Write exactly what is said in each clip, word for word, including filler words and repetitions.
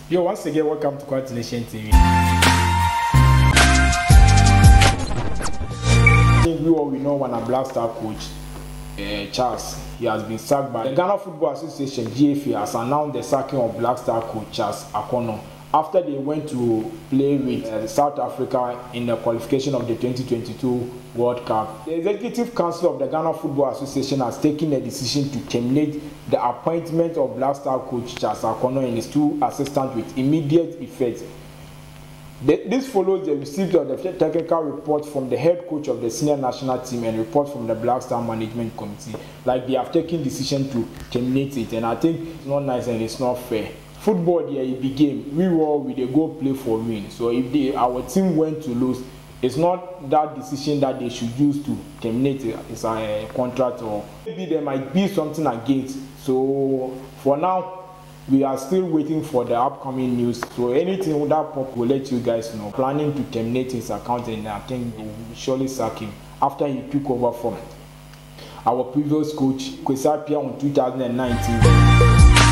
Yo, once again, welcome to Quality Nation T V. I think we all we know when a Black Star coach, uh, Charles, he has been sacked by the Ghana Football Association, G F A, has announced the sacking of Black Star coach Charles Akono after they went to play with uh, South Africa in the qualification of the twenty twenty-two World Cup. The Executive Council of the Ghana Football Association has taken a decision to terminate the appointment of Black Star coach Charles Akono and his two assistants with immediate effect. The, this follows the receipt of the technical report from the head coach of the senior national team and report from the Black Star Management Committee. Like, they have taken decision to terminate it, and I think it's not nice and it's not fair. Football, there it became we were we they go play for win. So if they, our team went to lose, it's not that decision that they should use to terminate it. It's a contract, or maybe there might be something against. So for now, we are still waiting for the upcoming news. So anything with that pop will let you guys know. Planning to terminate his account, and I think we will surely sack him after he took over from our previous coach Kwesi Appiah in two thousand nineteen.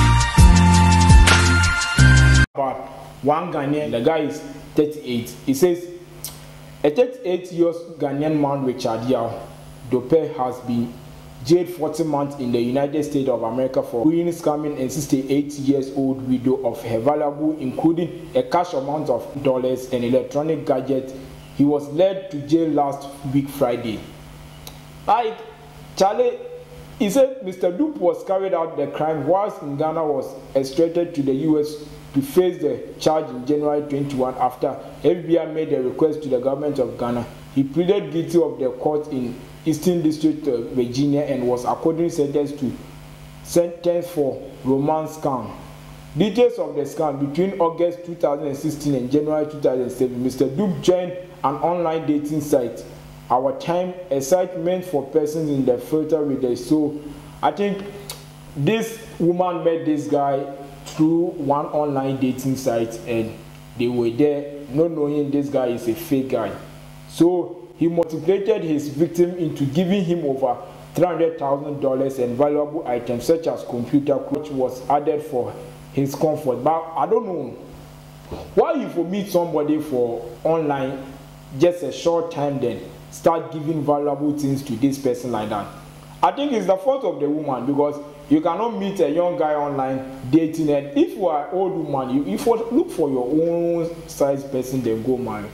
But one Ghanaian, the guy is thirty-eight. He says a thirty-eight years Ghanaian man, Richard Yao Dope, has been jailed forty months in the United States of America for ruining, scamming a sixty-eight years old widow of her valuable, including a cash amount of dollars and electronic gadgets. He was led to jail last week Friday. Like Charlie, he said Mister Dupe was carried out the crime whilst in Ghana, was extradited to the U S to face the charge in January twenty-first after F B I made a request to the government of Ghana. He pleaded guilty of the court in Eastern District of Virginia and was accordingly sentenced to sentence for romance scam. Details of the scam: between August two thousand sixteen and January two thousand seven, Mister Dupe joined an online dating site, Our Time, a site meant for persons in the filter with the soul. I think this woman met this guy through one online dating site, and they were there not knowing this guy is a fake guy. So he motivated his victim into giving him over three hundred thousand dollars and valuable items such as computer, which was added for his comfort. But I don't know why you for meet somebody for online just a short time, then start giving valuable things to this person like that. I think it's the fault of the woman, because you cannot meet a young guy online dating, and if you are an old woman, you, you look for your own size person, then go marry.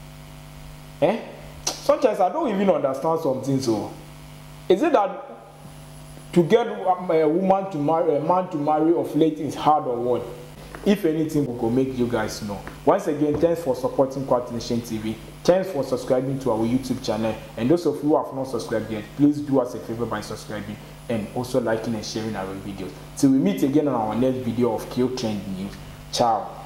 Eh? Sometimes I don't even understand something. So is it that to get a woman to marry, a man to marry of late is hard, or what? If anything, we will make you guys know. Once again, thanks for supporting Quality Nation T V. Thanks for subscribing to our YouTube channel. And those of you who have not subscribed yet, please do us a favor by subscribing and also liking and sharing our videos. Till we meet again on our next video of Q Trend News. Ciao.